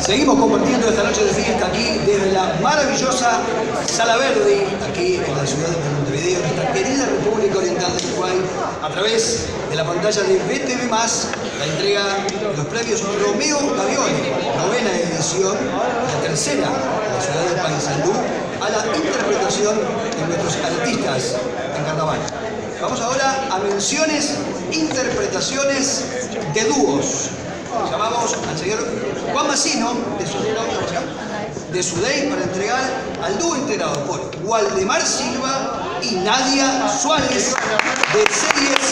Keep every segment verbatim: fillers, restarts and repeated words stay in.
Seguimos compartiendo esta noche de fiesta aquí desde la maravillosa Sala Verdi, aquí en la ciudad de Montevideo, en esta querida República Oriental del Uruguay, a través de la pantalla de B T V más, la entrega de los premios Romeo Gavioli, novena edición, la tercera de la ciudad de Paysandú, a la interpretación de nuestros artistas en carnaval. Vamos ahora a menciones, interpretaciones de dúos. Llamamos al señor Juan Massino de Sudey, de Sudey para entregar al dúo integrado por Waldemar Silva y Nadia Suárez de Series.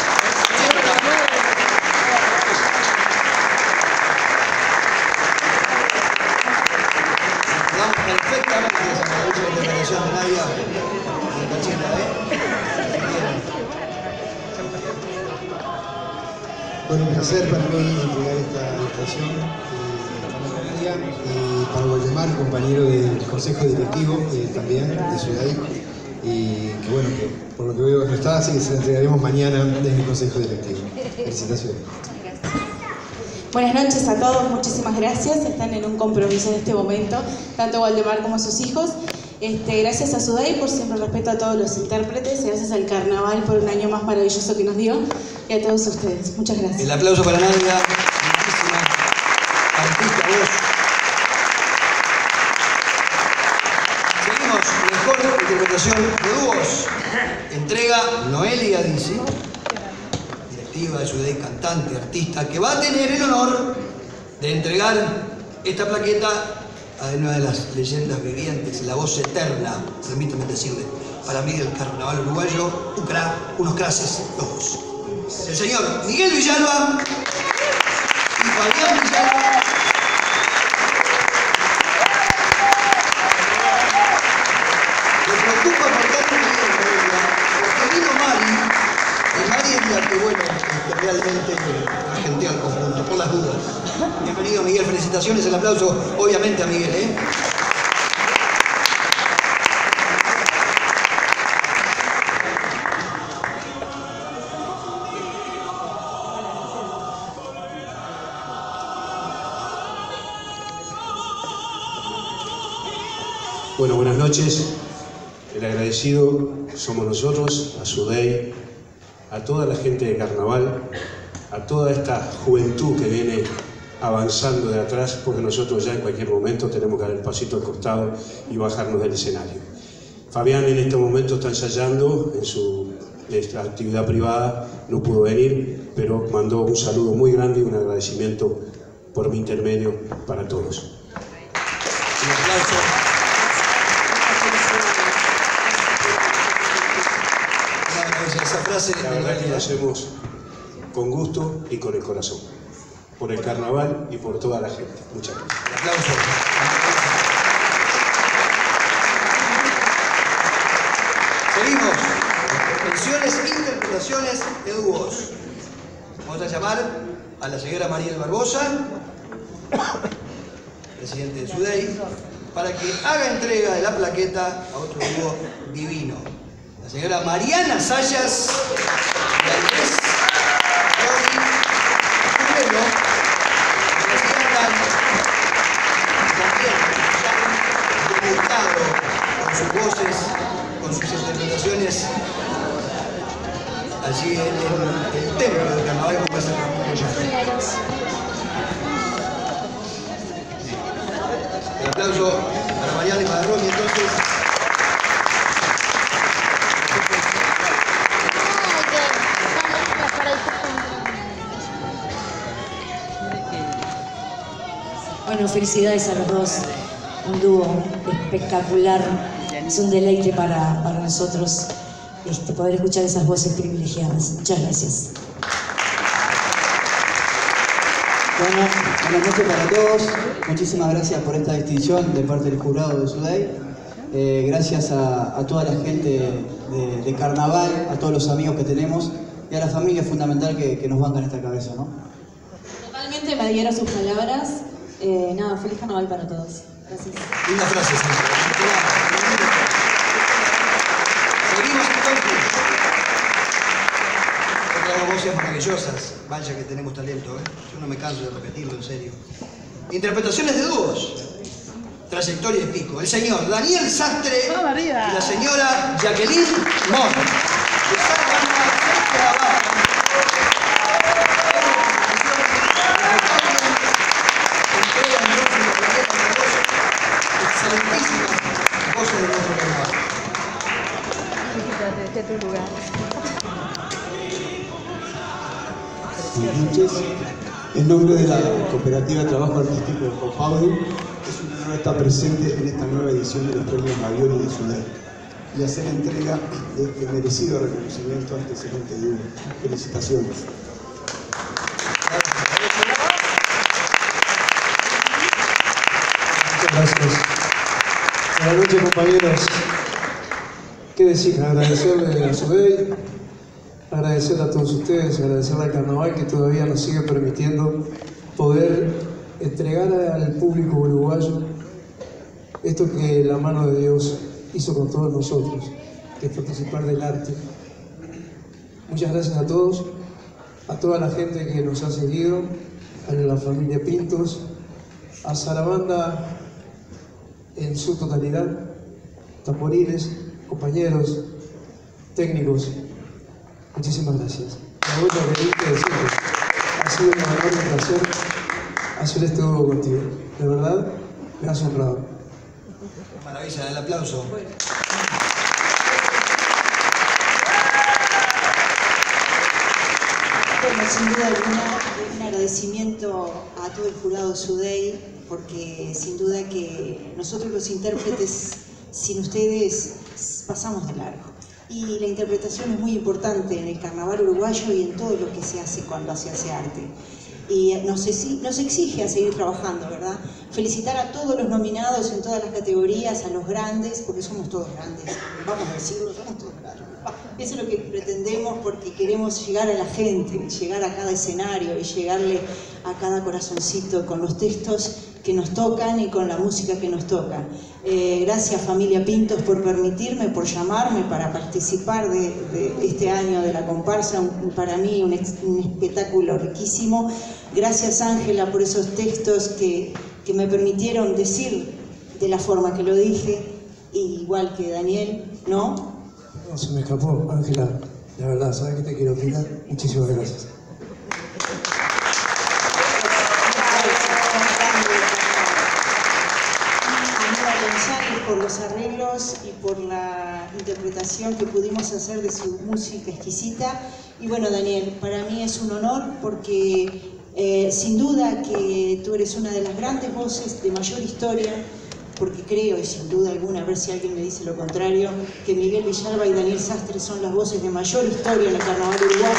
Damos perfectamente esa mucha interpretación de Nadia en Cacheta, ¿eh? Bueno, un placer para mí entregar esta invitación eh, y para Waldemar, compañero del Consejo Directivo eh, también de Sudey, y que bueno, que por lo que veo no está, así que se la entregaremos mañana desde el Consejo Directivo. Felicitaciones. Buenas noches a todos, muchísimas gracias. Están en un compromiso en este momento, tanto Waldemar como sus hijos. Este, gracias a Sudey por siempre el respeto a todos los intérpretes, gracias al Carnaval por un año más maravilloso que nos dio y a todos ustedes. Muchas gracias. El aplauso para Nadia, muchísima artista voz. Seguimos, mejor interpretación de dúos. Entrega Noelia Dizzi, directiva de Sudey, cantante, artista, que va a tener el honor de entregar esta plaqueta a una de las leyendas vivientes, la voz eterna, permíteme decirle, para mí del carnaval uruguayo, un cra, unos crases locos. El señor Miguel Villalba y Fabián Villalba. Me preocupa por tanto porque vino Mari, y Mari es la que, bueno, que realmente regentea al conjunto, por las dudas. Bienvenido, Miguel, felicitaciones, el aplauso obviamente a Miguel, ¿eh? Bueno, buenas noches. El agradecido somos nosotros, a Sudey, a toda la gente de Carnaval, a toda esta juventud que viene avanzando de atrás, porque nosotros ya en cualquier momento tenemos que dar el pasito al costado y bajarnos del escenario. Fabián en este momento está ensayando en su actividad privada, no pudo venir, pero mandó un saludo muy grande y un agradecimiento por mi intermedio para todos. Un aplauso. Esa frase, la verdad que lo hacemos con gusto y con el corazón, por el carnaval y por toda la gente. Muchas gracias. Un aplauso. Seguimos. Menciones, interpretaciones de dúos. Vamos a llamar a la señora Mariel Barbosa, presidente de Sudey, para que haga entrega de la plaqueta a otro dúo divino. La señora Mariana Sayas y Andrés Rodi Cubero, que presentan también han debutado con sus voces, con sus interpretaciones allí en, en el templo del carnaval como es el Ramón. El aplauso para Mariana y para Romy, entonces. Bueno, felicidades a los dos, un dúo espectacular, es un deleite para, para nosotros este, poder escuchar esas voces privilegiadas. Muchas gracias. Bueno, buenas noches para todos, muchísimas gracias por esta distinción de parte del jurado de Sudey, eh, gracias a, a toda la gente de, de Carnaval, a todos los amigos que tenemos y a la familia fundamental que, que nos banca en esta cabeza, ¿no? Totalmente me adhiero a sus palabras. Eh, nada, feliz carnaval para todos. Gracias. Linda frase, señora. Seguimos entonces. Otra voces maravillosas. Vaya que tenemos talento, ¿eh? Yo no me canso de repetirlo, en serio. Interpretaciones de dúos. Trayectoria de pico. El señor Daniel Sastre y la señora Jacqueline Mon. Excelentísimas voces de nuestro carnaval. Desde tu lugar. Buenas noches. En nombre de la Cooperativa de Trabajo Artístico de Copaudi, es un honor estar presente en esta nueva edición de los premios Mavioni de SUDEI y hacer entrega de este merecido reconocimiento a este excelente dúo. Felicitaciones. Muchas gracias. Buenas noches, compañeros. ¿Qué decir? Agradecerle a SUDEI, agradecerle a todos ustedes, agradecerle al carnaval que todavía nos sigue permitiendo poder entregar al público uruguayo esto que la mano de Dios hizo con todos nosotros, que es participar del arte. Muchas gracias a todos, a toda la gente que nos ha seguido, a la familia Pintos, a Sarabanda en su totalidad, tamborines, compañeros, técnicos. Muchísimas gracias. Me vuelvo a repetir que decirles, ha sido un honor y un placer hacer este dúo contigo. De verdad, me has honrado. Maravilla, el aplauso. Bueno, sin duda alguna, un agradecimiento a todo el jurado SUDEI, porque sin duda que nosotros los intérpretes, sin ustedes, pasamos de largo. Y la interpretación es muy importante en el carnaval uruguayo y en todo lo que se hace cuando se hace arte. Y nos, nos exige a seguir trabajando, ¿verdad? Felicitar a todos los nominados en todas las categorías, a los grandes, porque somos todos grandes, vamos a decirlo, somos todos grandes. Eso es lo que pretendemos porque queremos llegar a la gente, llegar a cada escenario y llegarle a cada corazoncito con los textos que nos tocan y con la música que nos toca. Eh, gracias familia Pintos por permitirme, por llamarme para participar de, de este año de la comparsa, un, para mí un, un espectáculo riquísimo. Gracias Ángela por esos textos que, que me permitieron decir de la forma que lo dije, igual que Daniel, ¿no? No, se me escapó, Ángela, la verdad, ¿sabes qué te quiero pedir? Muchísimas gracias. Por los arreglos y por la interpretación que pudimos hacer de su música exquisita. Y bueno, Daniel, para mí es un honor porque eh, sin duda que tú eres una de las grandes voces de mayor historia, porque creo, y sin duda alguna, a ver si alguien me dice lo contrario, que Miguel Villalba y Daniel Sastre son las voces de mayor historia en el carnaval uruguayo.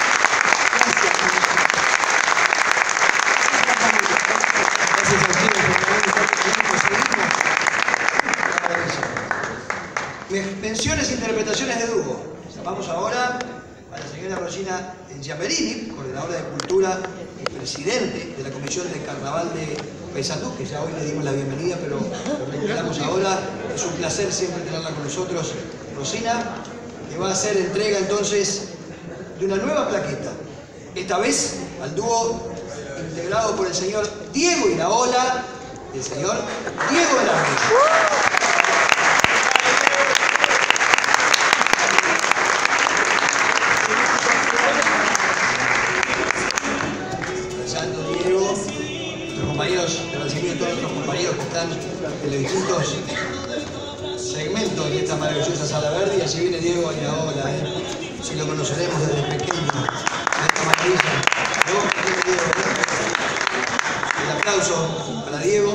Menciones e interpretaciones de dúo. Vamos ahora a la señora Rosina Giamberini, coordinadora de Cultura y presidente de la Comisión de Carnaval de Paysandú, que ya hoy le dimos la bienvenida, pero lo recuperamos ahora. Es un placer siempre tenerla con nosotros, Rosina, que va a hacer entrega entonces de una nueva plaqueta. Esta vez al dúo integrado por el señor Diego Iraola y el señor Diego Velarde. Compañeros, de recibimiento a todos nuestros compañeros que están en los distintos segmentos de esta maravillosa sala verde, y allí viene Diego Iraola, ¿eh? Si lo conoceremos desde pequeño, de esta maravilla. Luego viene Diego, ¿eh? El aplauso para Diego.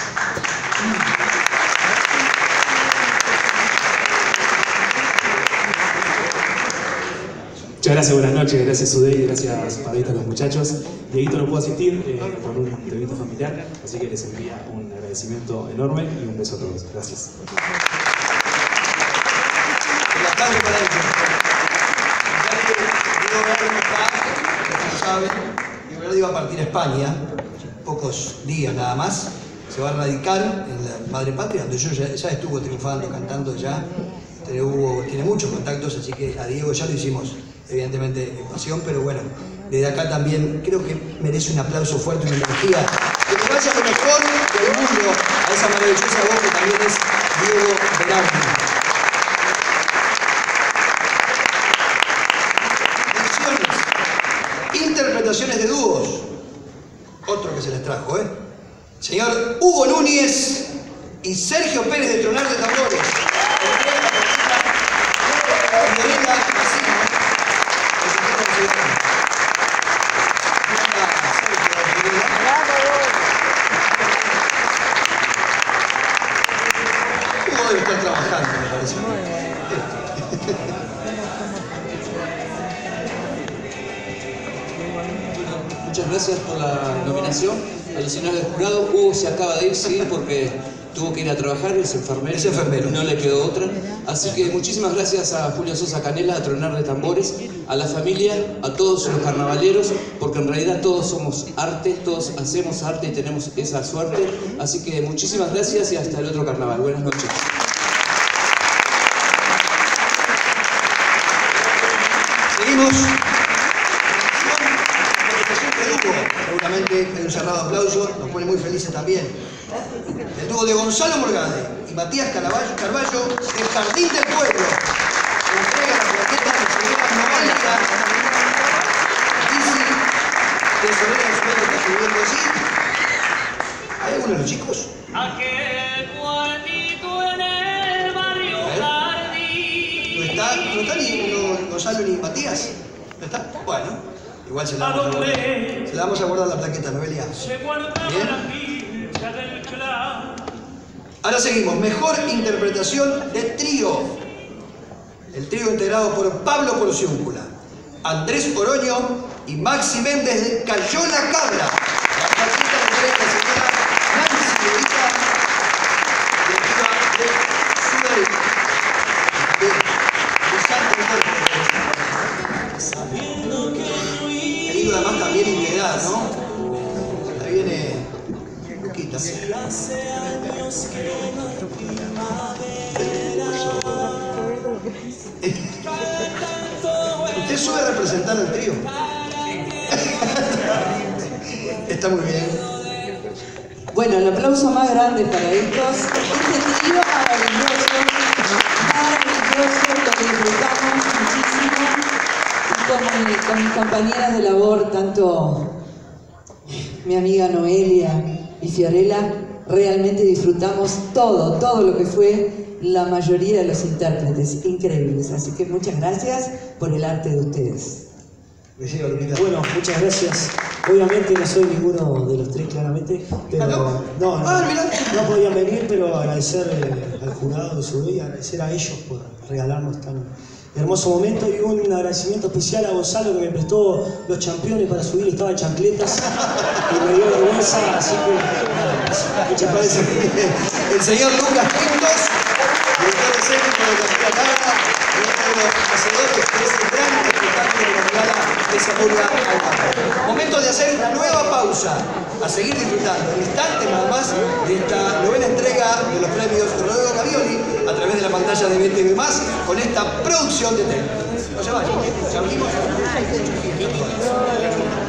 Muchas gracias, buenas noches, gracias SUDEI, gracias Padrita a los muchachos. Dieguito no pudo asistir eh, por un evento familiar, así que les envía un agradecimiento enorme y un beso a todos. Gracias. El aplauso para ellos. Ya que Diego Velarde no está, como saben, Diego Velarde iba a partir a España, pocos días nada más. Se va a radicar en la madre patria, donde yo ya, ya estuvo triunfando, cantando ya. Tiene, hubo, tiene muchos contactos, así que a Diego ya lo hicimos, evidentemente en pasión, pero bueno, desde acá también creo que merece un aplauso fuerte, una energía Que le vaya lo mejor del mundo a esa maravillosa voz que también es Diego Berardi. Interpretaciones de dúos. Otro que se les trajo, ¿eh? Señor Hugo Núñez y Sergio Pérez de Tronar de Tambores. Hugo debe estar trabajando, me parece. Muchas gracias por la nominación. A los señores del jurado, Hugo se acaba de ir, sí, porque tuvo que ir a trabajar, es enfermero, es enfermero. No le quedó otra. Así que muchísimas gracias a Julio Sosa Canela, a Tronar de Tambores, a la familia, a todos los carnavaleros, porque en realidad todos somos arte, todos hacemos arte y tenemos esa suerte. Así que muchísimas gracias y hasta el otro carnaval. Buenas noches. Seguimos. Seguramente hay un cerrado aplauso, nos pone muy felices también. El dúo de Gonzalo Morgade y Matías Carballo, Carballo del Jardín del Pueblo. Se entrega la plaqueta de la señora Noelia Dizzy, tesorera de su mente, está escribiendo así. ¿Hay alguno de los chicos? Aquel cuartito en el barrio Jardín. ¿No está, no está ni no, Gonzalo ni Matías? ¿No está? Bueno. Igual se la vamos a guardar. Se la vamos a guardar la plaqueta, Noelia. Bien. Ahora seguimos. Mejor interpretación de trío. El trío integrado por Pablo Porciúncula, Andrés Oroño y Maxi Méndez de Cayó la Cabra. La plaqueta de la señora Nancy Levita, directiva de Sudey. Bien. Además también integrada, ¿no? Ahí viene Luquita. Usted sube a representar al trío. Está muy bien. Bueno, el aplauso más grande para estos. Este trío maravilloso, maravilloso, lo disfrutamos muchísimo. Con, mi, con mis compañeras de labor, tanto mi amiga Noelia y Fiorella, realmente disfrutamos todo, todo lo que fue la mayoría de los intérpretes, increíbles. Así que muchas gracias por el arte de ustedes. Bueno, muchas gracias. Obviamente no soy ninguno de los tres, claramente, pero no, no, no podían venir, pero agradecer eh, al jurado de Sudey, agradecer a ellos por regalarnos tan hermoso momento y un agradecimiento especial a Gonzalo que me prestó los championes para subir, estaba en chancletas y me dio vergüenza, así que muchas gracias. El señor Lucas Pintos, director escénico de la Cámara, uno de los hacedores de este gran espectáculo que nos regala esa purga al campo. Momento de hacer una nueva pausa, a seguir disfrutando en instantes nada más de esta novena entrega de los premios Rodrigo Gavioli a través de la pantalla de B T V más, con esta producción de T E L. No se vayan, ya abrimos.